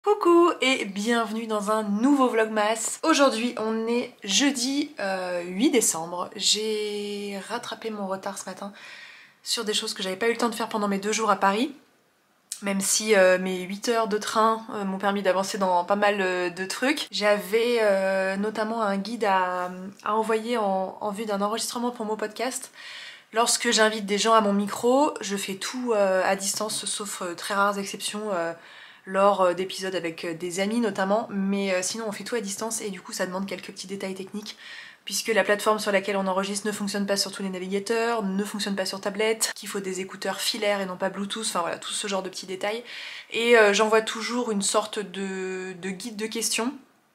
Coucou et bienvenue dans un nouveau vlogmas. Aujourd'hui on est jeudi 8 décembre. J'ai rattrapé mon retard ce matin sur des choses que j'avais pas eu le temps de faire pendant mes 2 jours à Paris. Même si mes 8 heures de train m'ont permis d'avancer dans pas mal de trucs. J'avais notamment un guide à envoyer en vue d'un enregistrement pour mon podcast. Lorsque j'invite des gens à mon micro, je fais tout à distance, sauf très rares exceptions lors d'épisodes avec des amis notamment, mais sinon on fait tout à distance et du coup ça demande quelques petits détails techniques puisque la plateforme sur laquelle on enregistre ne fonctionne pas sur tous les navigateurs, ne fonctionne pas sur tablette, qu'il faut des écouteurs filaires et non pas Bluetooth, enfin voilà, tout ce genre de petits détails. Et j'envoie toujours une sorte de guide de questions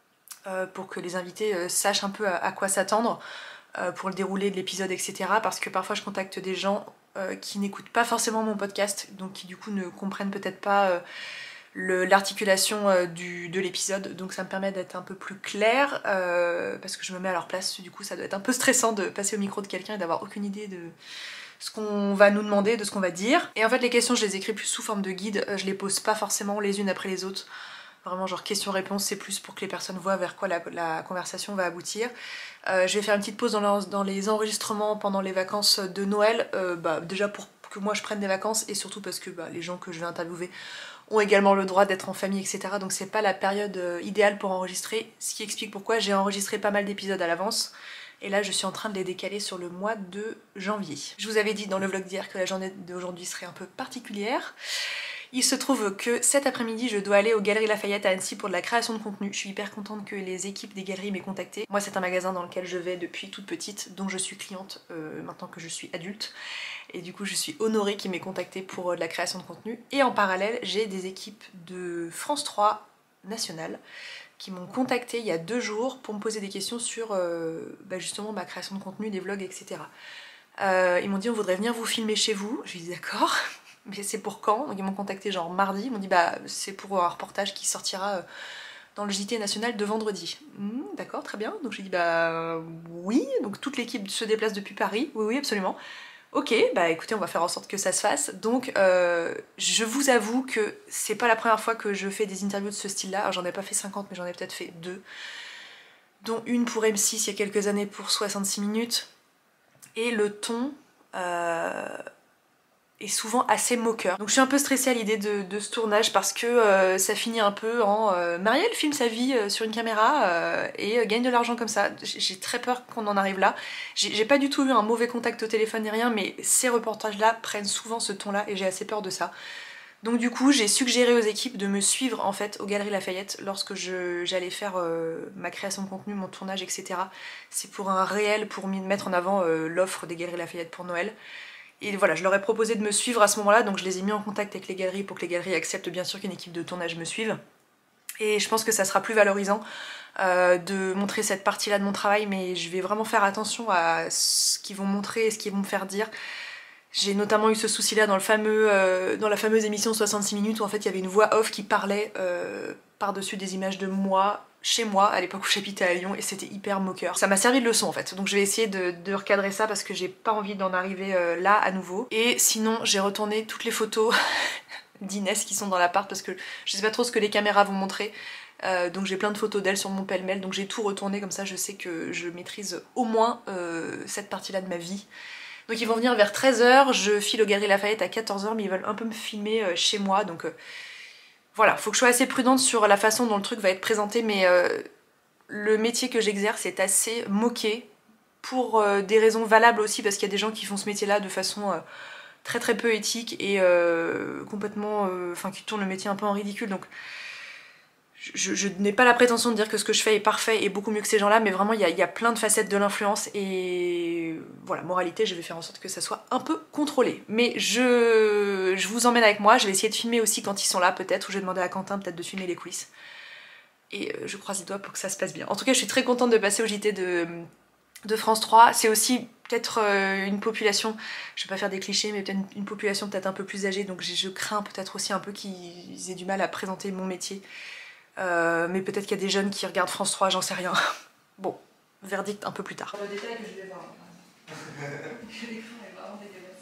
pour que les invités sachent un peu à quoi s'attendre pour le déroulé de l'épisode, etc. Parce que parfois je contacte des gens qui n'écoutent pas forcément mon podcast, donc qui du coup ne comprennent peut-être pas l'articulation de l'épisode, donc ça me permet d'être un peu plus clair parce que je me mets à leur place. Du coup ça doit être un peu stressant de passer au micro de quelqu'un et d'avoir aucune idée de ce qu'on va nous demander, de ce qu'on va dire. Et en fait les questions je les écris plus sous forme de guide, je les pose pas forcément les unes après les autres. Vraiment genre question-réponse, c'est plus pour que les personnes voient vers quoi la conversation va aboutir. Je vais faire une petite pause dans les enregistrements pendant les vacances de Noël, déjà pour que moi je prenne des vacances et surtout parce que les gens que je vais interviewer ont également le droit d'être en famille, etc. Donc c'est pas la période idéale pour enregistrer, ce qui explique pourquoi j'ai enregistré pas mal d'épisodes à l'avance. Et là je suis en train de les décaler sur le mois de janvier. Je vous avais dit dans le vlog d'hier que la journée d'aujourd'hui serait un peu particulière. Il se trouve que cet après-midi, je dois aller aux Galeries Lafayette à Annecy pour de la création de contenu. Je suis hyper contente que les équipes des galeries m'aient contactée. Moi, c'est un magasin dans lequel je vais depuis toute petite, dont je suis cliente maintenant que je suis adulte. Et du coup, je suis honorée qu'ils m'aient contactée pour de la création de contenu. Et en parallèle, j'ai des équipes de France 3 nationale qui m'ont contactée il y a 2 jours pour me poser des questions sur justement ma création de contenu, des vlogs, etc. Ils m'ont dit on voudrait venir vous filmer chez vous. Je lui ai dit d'accord. Mais c'est pour quand? Donc ils m'ont contacté genre mardi, ils m'ont dit c'est pour un reportage qui sortira dans le JT national de vendredi. D'accord, très bien. Donc j'ai dit oui, donc toute l'équipe se déplace depuis Paris, oui absolument. Ok, écoutez, on va faire en sorte que ça se fasse. Donc je vous avoue que c'est pas la première fois que je fais des interviews de ce style-là. Alors j'en ai pas fait 50, mais j'en ai peut-être fait 2. Dont une pour M6 il y a quelques années pour 66 minutes. Et le ton est souvent assez moqueur. Donc je suis un peu stressée à l'idée de ce tournage parce que ça finit un peu en Marielle filme sa vie sur une caméra et gagne de l'argent comme ça. J'ai très peur qu'on en arrive là. J'ai pas du tout eu un mauvais contact au téléphone ni rien, mais ces reportages-là prennent souvent ce ton-là et j'ai assez peur de ça. Donc du coup j'ai suggéré aux équipes de me suivre en fait aux Galeries Lafayette lorsque j'allais faire ma création de contenu, mon tournage, etc. C'est pour un réel, pour mettre en avant l'offre des Galeries Lafayette pour Noël. Et voilà, je leur ai proposé de me suivre à ce moment-là, donc je les ai mis en contact avec les galeries pour que les galeries acceptent bien sûr qu'une équipe de tournage me suive. Et je pense que ça sera plus valorisant de montrer cette partie-là de mon travail, mais je vais vraiment faire attention à ce qu'ils vont montrer et ce qu'ils vont me faire dire. J'ai notamment eu ce souci-là dans la fameuse émission 66 minutes où en fait il y avait une voix off qui parlait par-dessus des images de moi, chez moi, à l'époque où j'habitais à Lyon, et c'était hyper moqueur. Ça m'a servi de leçon en fait, donc je vais essayer de recadrer ça parce que j'ai pas envie d'en arriver là à nouveau. Et sinon j'ai retourné toutes les photos d'Inès qui sont dans l'appart parce que je sais pas trop ce que les caméras vont montrer. Donc j'ai plein de photos d'elle sur mon pêle-mêle, donc j'ai tout retourné comme ça je sais que je maîtrise au moins cette partie-là de ma vie. Donc ils vont venir vers 13h, je file aux Galeries Lafayette à 14h, mais ils veulent un peu me filmer chez moi, donc voilà, faut que je sois assez prudente sur la façon dont le truc va être présenté, mais le métier que j'exerce est assez moqué, pour des raisons valables aussi, parce qu'il y a des gens qui font ce métier-là de façon très très peu éthique et complètement... Enfin qui tournent le métier un peu en ridicule, donc... Je n'ai pas la prétention de dire que ce que je fais est parfait et beaucoup mieux que ces gens-là, mais vraiment il y a plein de facettes de l'influence et voilà, moralité, je vais faire en sorte que ça soit un peu contrôlé. Mais je vous emmène avec moi, je vais essayer de filmer aussi quand ils sont là peut-être, ou je vais demander à Quentin peut-être de filmer les coulisses. Et je croise les doigts pour que ça se passe bien. En tout cas, je suis très contente de passer au JT de France 3. C'est aussi peut-être une population, je vais pas faire des clichés, mais peut-être une population peut-être un peu plus âgée, donc je crains peut-être aussi un peu qu'ils aient du mal à présenter mon métier. Mais peut-être qu'il y a des jeunes qui regardent France 3, j'en sais rien. Bon, verdict un peu plus tard. Le détail que je vais voir. L'écran est vraiment dégueulasse.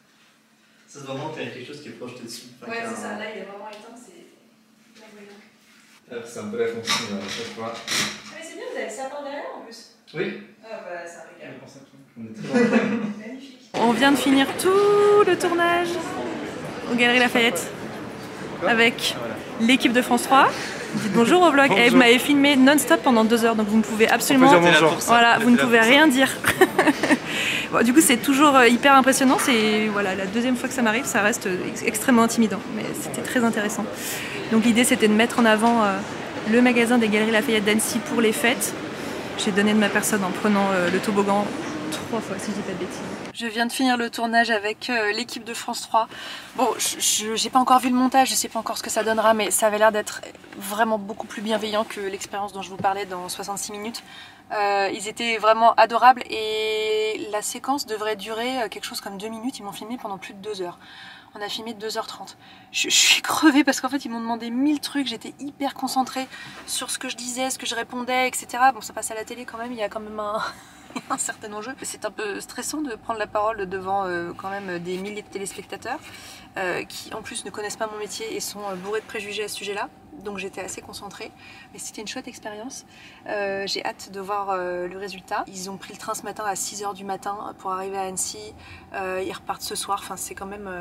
Ça se voit vraiment qu'il y a quelque chose qui est projeté dessus. Ouais, c'est ça, là il est vraiment éteint, c'est... C'est un peu la consigne à chaque fois. Ah mais c'est bien, vous avez le sapin derrière en plus. Oui. Ah bah c'est un régal. On est très Magnifique. On vient de finir tout le tournage aux Galeries Lafayette avec l'équipe de France 3. Dites bonjour au vlog. Et vous m'avez filmé non-stop pendant 2 heures, donc vous ne pouvez absolument... Voilà, vous ne pouvez rien dire. Bon, du coup c'est toujours hyper impressionnant, c'est voilà, la deuxième fois que ça m'arrive, ça reste extrêmement intimidant, mais c'était très intéressant. Donc l'idée c'était de mettre en avant le magasin des Galeries Lafayette d'Annecy pour les fêtes. J'ai donné de ma personne en prenant le toboggan 3 fois si je dis pas de bêtises. Je viens de finir le tournage avec l'équipe de France 3. Bon, j'ai pas encore vu le montage, je sais pas encore ce que ça donnera, mais ça avait l'air d'être vraiment beaucoup plus bienveillant que l'expérience dont je vous parlais dans 66 minutes. Ils étaient vraiment adorables et la séquence devrait durer quelque chose comme 2 minutes. Ils m'ont filmé pendant plus de 2 heures. On a filmé 2h30. Je suis crevée parce qu'en fait ils m'ont demandé 1000 trucs. J'étais hyper concentrée sur ce que je disais, ce que je répondais, etc. Bon, ça passe à la télé quand même, il y a quand même un certain enjeu. C'est un peu stressant de prendre la parole devant quand même des milliers de téléspectateurs qui en plus ne connaissent pas mon métier et sont bourrés de préjugés à ce sujet-là. Donc j'étais assez concentrée, mais c'était une chouette expérience. J'ai hâte de voir le résultat. Ils ont pris le train ce matin à 6 h du matin pour arriver à Annecy. Ils repartent ce soir, enfin c'est quand même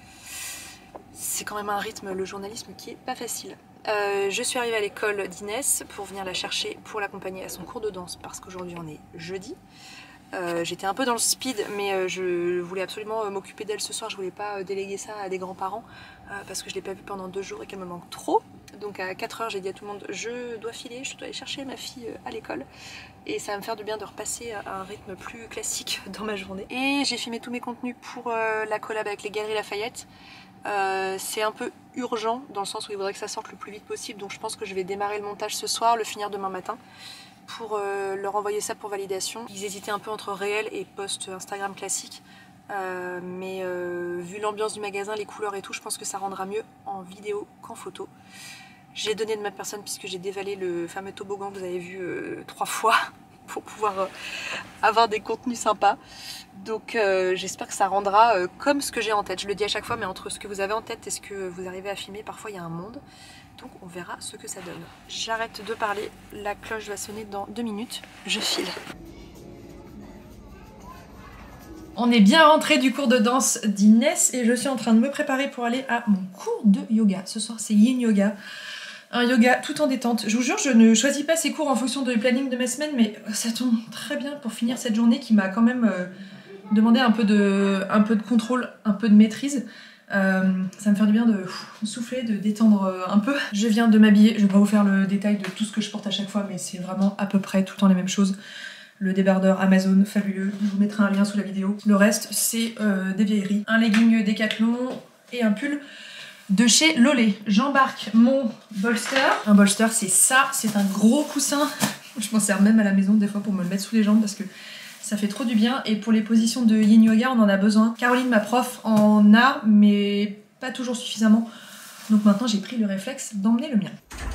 un rythme, le journalisme, qui est pas facile. Je suis arrivée à l'école d'Inès pour venir la chercher pour l'accompagner à son cours de danse parce qu'aujourd'hui on est jeudi. J'étais un peu dans le speed, mais je voulais absolument m'occuper d'elle ce soir. Je voulais pas déléguer ça à des grands-parents parce que je l'ai pas vue pendant 2 jours et qu'elle me manque trop. Donc à 4 h j'ai dit à tout le monde je dois filer, je dois aller chercher ma fille à l'école et ça va me faire du bien de repasser à un rythme plus classique dans ma journée. Et j'ai filmé tous mes contenus pour la collab avec les Galeries Lafayette. C'est un peu urgent dans le sens où il faudrait que ça sorte le plus vite possible, donc je pense que je vais démarrer le montage ce soir, le finir demain matin pour leur envoyer ça pour validation. Ils hésitaient un peu entre réel et post Instagram classique, mais vu l'ambiance du magasin, les couleurs et tout, je pense que ça rendra mieux en vidéo qu'en photo. J'ai donné de ma personne puisque j'ai dévalé le fameux toboggan que vous avez vu 3 fois pour pouvoir avoir des contenus sympas. Donc j'espère que ça rendra comme ce que j'ai en tête. Je le dis à chaque fois, mais entre ce que vous avez en tête et ce que vous arrivez à filmer, parfois il y a un monde. Donc on verra ce que ça donne. J'arrête de parler, la cloche va sonner dans 2 minutes. Je file. On est bien rentré du cours de danse d'Inès et je suis en train de me préparer pour aller à mon cours de yoga. Ce soir c'est Yin Yoga. Un yoga tout en détente. Je vous jure, je ne choisis pas ces cours en fonction du planning de ma semaine, mais ça tombe très bien pour finir cette journée qui m'a quand même demandé un peu de contrôle, un peu de maîtrise. Ça me fait du bien de souffler, de détendre un peu. Je viens de m'habiller, je vais pas vous faire le détail de tout ce que je porte à chaque fois, mais c'est vraiment à peu près tout le temps les mêmes choses. Le débardeur Amazon, fabuleux, je vous mettrai un lien sous la vidéo. Le reste, c'est des vieilleries. Un legging Decathlon et un pull de chez Lolé. J'embarque mon bolster. Un bolster, c'est ça, c'est un gros coussin. Je m'en sers même à la maison des fois pour me le mettre sous les jambes parce que ça fait trop du bien. Et pour les positions de Yin Yoga, on en a besoin. Caroline, ma prof, en a, mais pas toujours suffisamment. Donc maintenant, j'ai pris le réflexe d'emmener le mien.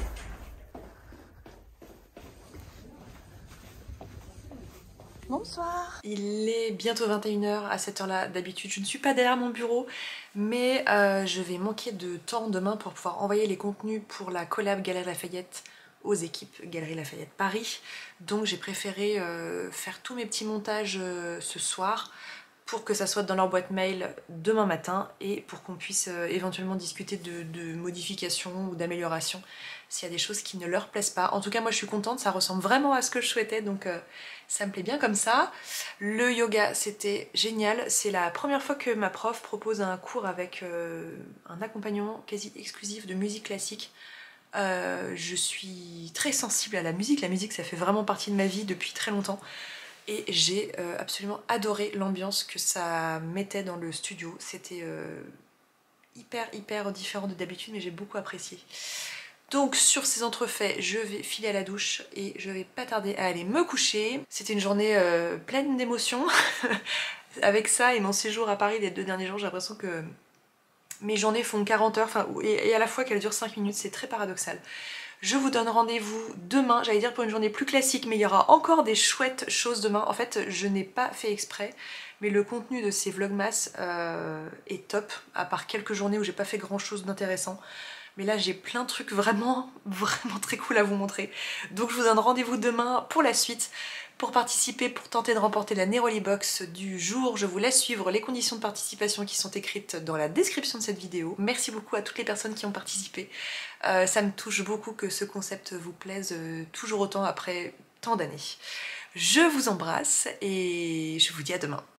Bonsoir. Il est bientôt 21 h à cette heure-là. D'habitude, je ne suis pas derrière mon bureau, mais je vais manquer de temps demain pour pouvoir envoyer les contenus pour la collab Galeries Lafayette aux équipes Galeries Lafayette Paris. Donc j'ai préféré faire tous mes petits montages ce soir pour que ça soit dans leur boîte mail demain matin et pour qu'on puisse éventuellement discuter de modifications ou d'améliorations s'il y a des choses qui ne leur plaisent pas. En tout cas moi je suis contente, ça ressemble vraiment à ce que je souhaitais, donc ça me plaît bien comme ça. Le yoga c'était génial, c'est la première fois que ma prof propose un cours avec un accompagnement quasi exclusif de musique classique. Je suis très sensible à la musique ça fait vraiment partie de ma vie depuis très longtemps. Et j'ai absolument adoré l'ambiance que ça mettait dans le studio. C'était hyper différent de d'habitude, mais j'ai beaucoup apprécié. Donc sur ces entrefaits, je vais filer à la douche et je vais pas tarder à aller me coucher. C'était une journée pleine d'émotions. Avec ça et mon séjour à Paris les 2 derniers jours, j'ai l'impression que mes journées font 40 heures, et à la fois qu'elles durent 5 minutes, c'est très paradoxal. Je vous donne rendez-vous demain, j'allais dire pour une journée plus classique, mais il y aura encore des chouettes choses demain. En fait, je n'ai pas fait exprès, mais le contenu de ces vlogmas est top, à part quelques journées où j'ai pas fait grand chose d'intéressant. Mais là j'ai plein de trucs vraiment très cool à vous montrer. Donc je vous donne rendez-vous demain pour la suite. Pour participer, pour tenter de remporter la Neroli Box du jour, je vous laisse suivre les conditions de participation qui sont écrites dans la description de cette vidéo. Merci beaucoup à toutes les personnes qui ont participé. Ça me touche beaucoup que ce concept vous plaise toujours autant après tant d'années. Je vous embrasse et je vous dis à demain.